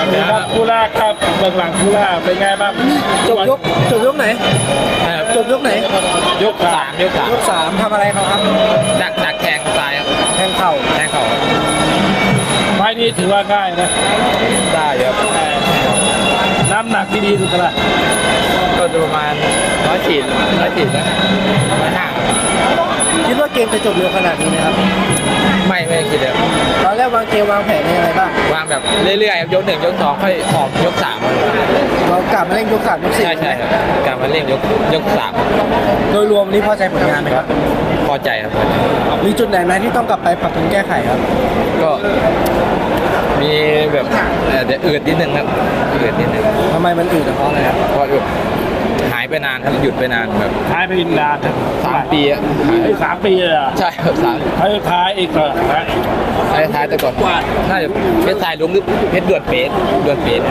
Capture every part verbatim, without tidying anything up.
ครับคู่แรกครับเบื้องหลังคู่แรกเป็นไงบ้างจบยกจบยกไหนจบยกไหนยกสามยกสามยกสามทำอะไรเขาครับดักดักแทงตายครับแทงเข่าแทงเข่าไฟนี้ถือว่าง่ายนะได้ครับน้ำหนักที่ดีสุดเท่าไหร่ก็ประมาณร้อยขีดร้อยขีดนะร้อยห้าคิดว่าเกมจะจบเร็วขนาดนี้ไหมครับไม่ไม่คิดเลยตอนแรกวางเกมวางแผนยังไงบ้างวางแบบเรื่อยๆยกหนึ่งยกสองค่อยออกยกสามเรากลับมาเล่นยกสามยกสี่ใช่ใช่ครับกลับมาเล่นยกยกสามโดยรวมนี้พอใจผลงานไหมครับพอใจครับมีจุดไหนไหมที่ต้องกลับไปปรับปรุงแก้ไขครับก็มีแบบเดี๋ยวอืดนิดนึงครับอืดนิดนึงทำไมมันอืดเพราะอะไรครับเพราะแบบหายไปนานครับหยุดไปนานแบบหายไปนานสามปีอะสามปีเลยอ่ะใช่ครับสามท้ายท้ายอีกเหรอท้ายท้ายแต่ก่อนน่าจะเพชรทรายลุงหรือเพชรด่วนเป๊ะด่วนเป๊ะ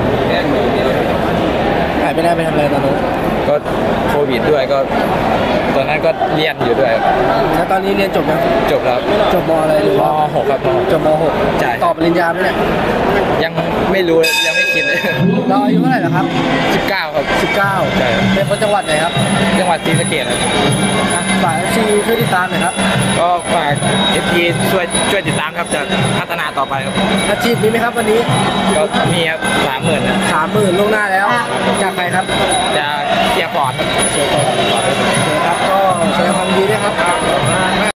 หายไปได้ไปทำอะไรตอนนั้นก็โควิดด้วยก็ตอนนั้นก็เรียนอยู่ด้วยแล้วตอนนี้เรียนจบยังจบแล้วจบมอะไรหรือว่ามหกครับจบมหกจ่ายต่อปริญญาไหมเนี่ยยังไม่รู้ยังไม่คิดเลยเราอายุเท่าไหร่แล้วครับสิบเก้าครับสิบเก้าใช่เป็นคนจังหวัดไหนครับจังหวัดศรีสะเกษครับฝากเอฟซีช่วยติดตามหน่อยครับก็ฝากเอฟซีช่วยช่วยติดตามครับจะพัฒนาต่อไปครับอาชีพนี้ไหมครับวันนี้ก็มีครับสามหมื่นสามหมื่นล่วงหน้าแล้วจากใครครับจะเสียปอดครับครับก็แสดงความดีด้วยครับ